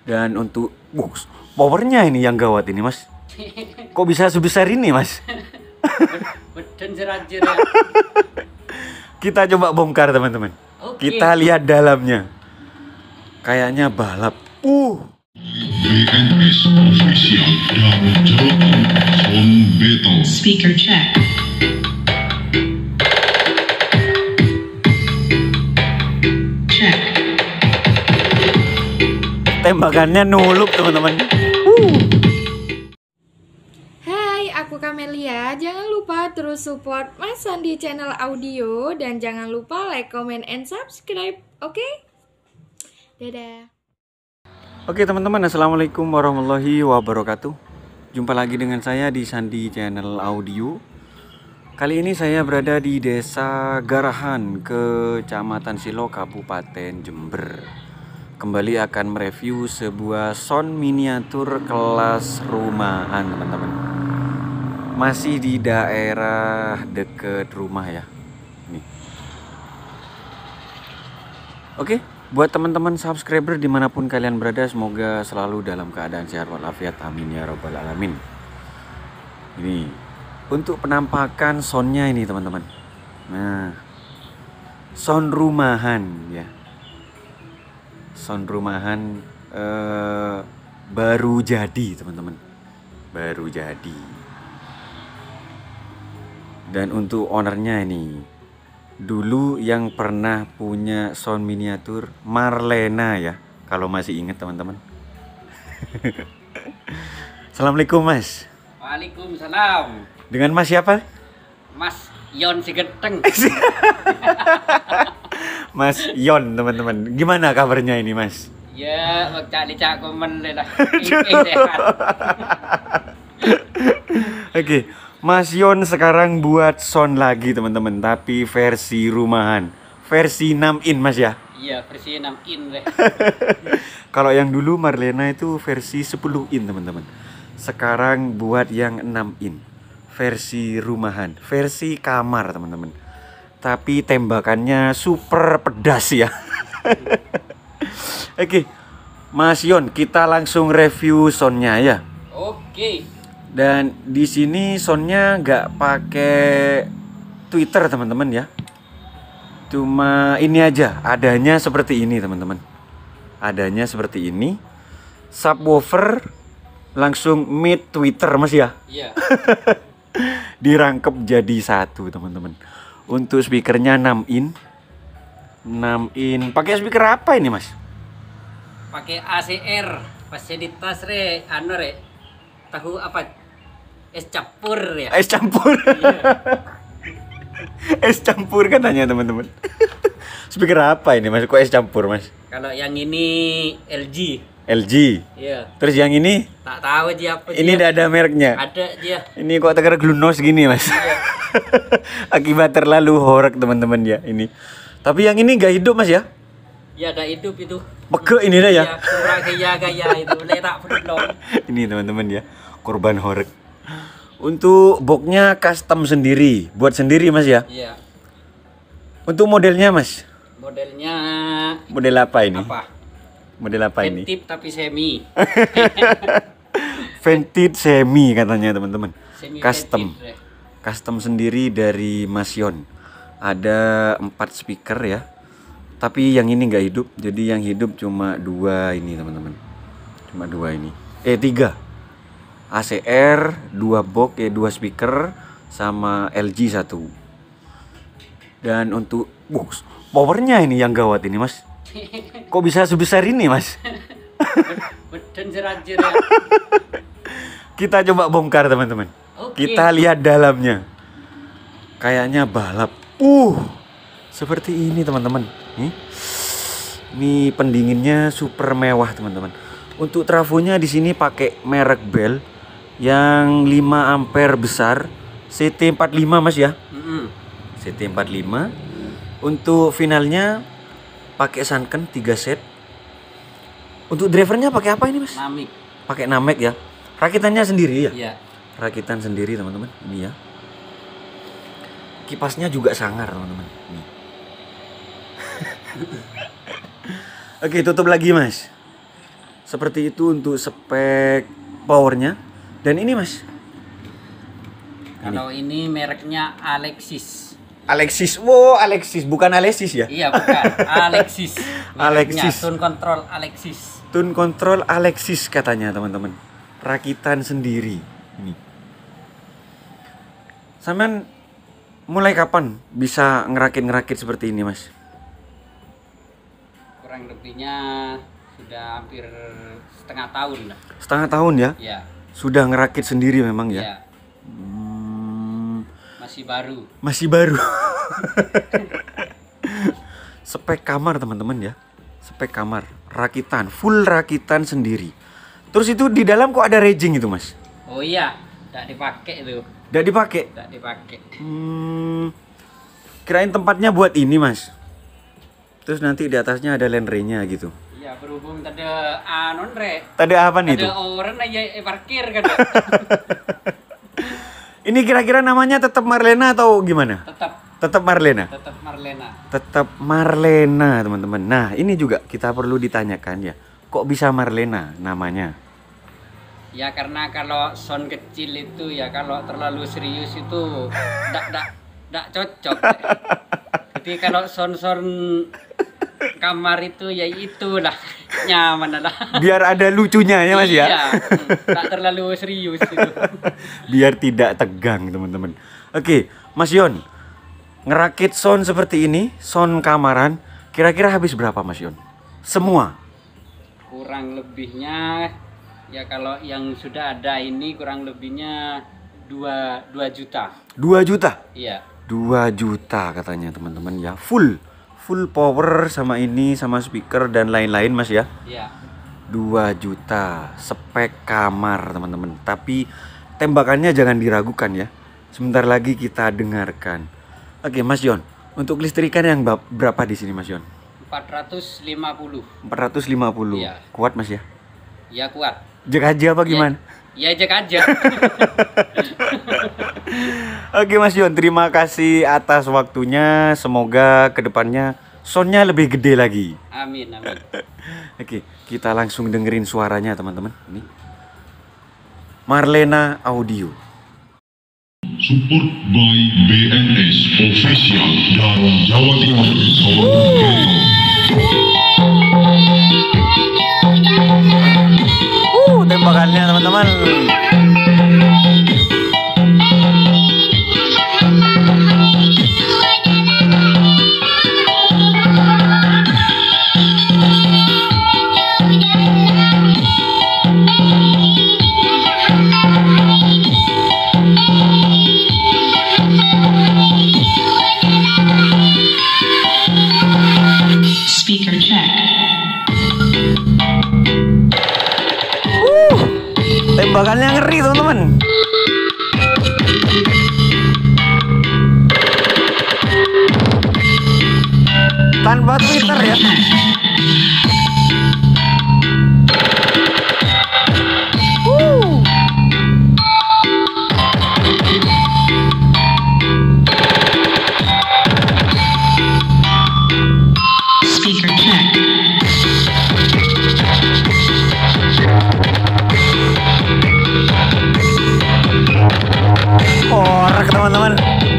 Dan untuk powernya ini yang gawat ini mas. Kok bisa sebesar ini mas? Beden jerat-jerat. Kita coba bongkar teman-teman. Oke. Kita lihat dalamnya. Kayaknya balap. BNS Official dan Jorokan Sound Battle. Speaker check. Check. Tembakannya nulup teman-teman. Hai, aku Kamelia. Jangan lupa terus support Mas Sandi channel audio dan jangan lupa like, comment, and subscribe. Oke? Dadah. Oke teman-teman, assalamualaikum warahmatullahi wabarakatuh. Jumpa lagi dengan saya di Sandi channel audio. Kali ini saya berada di Desa Garahan, Kecamatan Silo, Kabupaten Jember. Kembali akan mereview sebuah sound miniatur kelas rumahan teman-teman. Masih di daerah deket rumah ya. Nih. Oke, buat teman-teman subscriber dimanapun kalian berada, semoga selalu dalam keadaan sehat walafiat, amin ya robbal alamin. Ini untuk penampakan soundnya ini teman-teman. Nah, sound rumahan ya. Sound rumahan baru jadi teman-teman, baru jadi. Dan untuk ownernya ini dulu yang pernah punya sound miniatur Marlena ya, kalau masih ingat teman-teman. Assalamualaikum mas. Waalaikumsalam. Dengan mas siapa? Mas Yon si Geteng. Mas Yon teman-teman. Gimana kabarnya ini mas? Ya, cak komen lah. Sehat. Oke, Mas Yon sekarang buat sound lagi teman-teman, tapi versi rumahan, versi 6 in mas ya. Iya, versi 6 in deh. Kalau yang dulu Marlena itu versi 10 in teman-teman. Sekarang buat yang 6 in, versi rumahan, versi kamar teman-teman. Tapi tembakannya super pedas ya. Oke, Mas Yon, kita langsung review soundnya ya. Oke. Dan di sini soundnya nggak pakai Twitter teman-teman ya. Cuma ini aja, adanya seperti ini teman-teman. Adanya seperti ini. Subwoofer langsung mid Twitter mas ya. Iya. Dirangkep jadi satu teman-teman. Untuk speakernya 6 in. 6 in. Pakai speaker apa ini mas? Pakai ACR, fasilitas re, re. Tahu apa? Es campur ya. Es campur. Iya. Es campur katanya teman-teman. Speaker apa ini mas? Kok es campur mas? Kalau yang ini LG. LG. Iya. Terus yang ini? Tak tahu dia apa. Ini dia. ada mereknya. Ada dia. Ini kok tegar glunos gini mas. Iya. Akibat terlalu horek teman-teman ya ini. Tapi yang ini gak hidup mas ya? Ya gak hidup itu. Peke ini dah ya. Ya kurang gaya itu letak penuh. Ini teman-teman ya, korban horek. Untuk boxnya custom sendiri, buat sendiri mas ya. Iya. Untuk modelnya mas, Modelnya model apa ini? apa? Model apa ini? Tip tapi semi. Vented semi katanya teman-teman. Semi Custom. vented, Custom sendiri dari Mas Yon. Ada 4 speaker ya. Tapi yang ini nggak hidup, jadi yang hidup cuma 2 ini teman-teman. Cuma 2 ini. 3. ACR 2 box 2 speaker sama LG 1. Dan untuk powernya ini yang gawat ini mas. Kok bisa sebesar ini mas? Beden jerat-jerat. Kita coba bongkar teman-teman. Oke. Kita lihat dalamnya. Kayaknya balap. Seperti ini teman-teman. Ini pendinginnya super mewah teman-teman. Untuk trafonya di sini pakai merek Bell yang 5 ampere besar, CT45 mas ya. CT45. Untuk finalnya pakai Sanken 3 set. Untuk drivernya pakai apa ini mas? Namik. Pakai Namek ya. Rakitannya sendiri ya? Iya. Rakitan sendiri teman-teman. Ini ya. Kipasnya juga sangar teman-teman. Nih. Oke, tutup lagi mas. Seperti itu untuk spek powernya. Dan ini Mas, Kalau ini mereknya Alexis. Alexis. Wow, Alexis bukan Alexis ya? Iya, bukan. Alexis. Mereknya Alexis. Tune Control Alexis. Tune Control Alexis katanya teman-teman. Rakitan sendiri ini. Sampean mulai kapan bisa ngerakit seperti ini Mas? Kurang lebihnya sudah hampir setengah tahun lah. Setengah tahun ya? Iya. Sudah ngerakit sendiri memang ya? Iya. Masih baru. Masih baru. Spek kamar teman-teman ya. Spek kamar, rakitan, full rakitan sendiri. Terus itu di dalam kok ada raging itu Mas? Oh iya, tidak dipakai itu. Nggak dipakai? Tidak dipakai. Kirain tempatnya buat ini Mas. Terus nanti di atasnya ada landray-nya gitu. Iya, berhubung tadi anon re. Tadi apa nih itu? Ada orang aja parkir kan. Ini kira-kira namanya tetap Marlena atau gimana? Tetap Marlena. Tetap Marlena. Tetap Marlena teman-teman. Nah ini juga kita perlu ditanyakan ya. Kok bisa Marlena namanya? Ya karena kalau sound kecil itu ya kalau terlalu serius itu ndak cocok. Jadi kalau sound kamar itu ya itulah nyaman lah. Biar ada lucunya ya Mas ya. Iya, tak terlalu serius itu. Biar tidak tegang teman-teman. Oke, Mas Yon, ngerakit sound seperti ini, sound kamaran, kira-kira habis berapa Mas Yon? Semua? Kurang lebihnya ya kalau yang sudah ada ini kurang lebihnya 2 juta. 2 juta? Iya. 2 juta katanya teman-teman ya. Full power sama ini, sama speaker dan lain-lain Mas ya. Iya. 2 juta spek kamar teman-teman. Tapi tembakannya jangan diragukan ya. Sebentar lagi kita dengarkan. Oke Mas Yon, untuk listrikan yang berapa di sini Mas Yon? 450. 450. Iya. Kuat Mas ya? Ya kuat. Jek aja apa gimana? Ya ajak aja. Oke Mas Yon, terima kasih atas waktunya. Semoga kedepannya soundnya lebih gede lagi. Amin, amin. Oke, kita langsung dengerin suaranya teman-teman. Ini Marlena Audio. Support by BNS Official dan Jawa Timur Sound Channel. Tembakannya teman-teman. Speaker check. Tembakannya ngeri teman-teman. Tanpa Twitter ya. Speaker check. Korek teman-teman.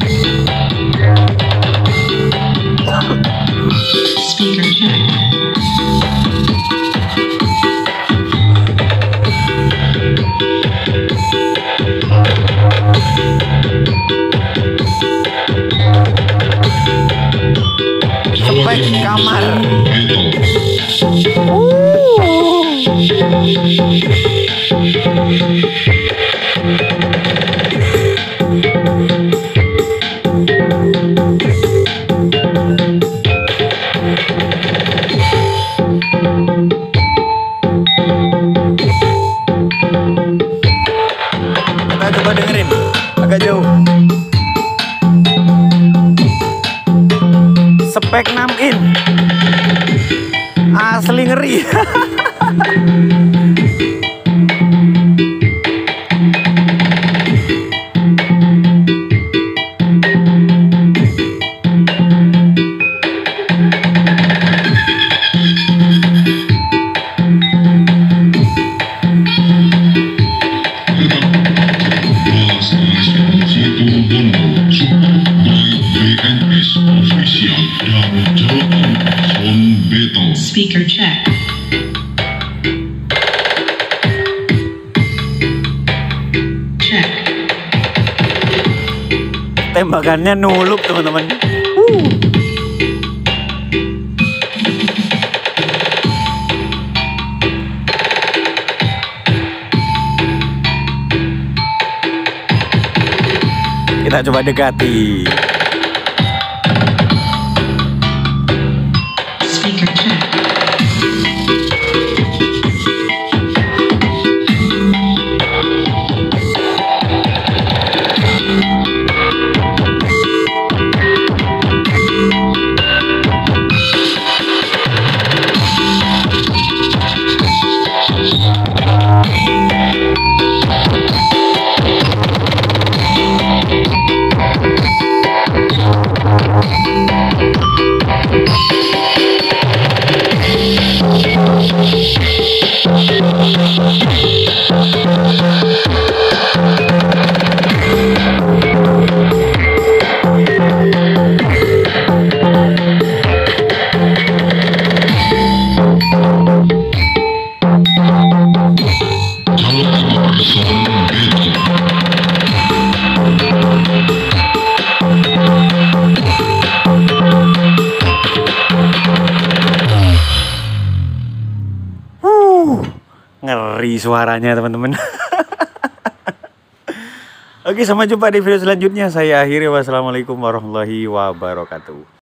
Speaker check. Jawa Spek Timur kamar. Sound Metal. Kita coba dengerin agak jauh. Spek 6 in. Asli ngeri. check. Check. Tembakannya nulup teman-teman. Kita coba dekati. Speaker check. Ngeri suaranya teman-teman. Oke, sampai jumpa di video selanjutnya. Saya akhiri. Wassalamualaikum warahmatullahi wabarakatuh.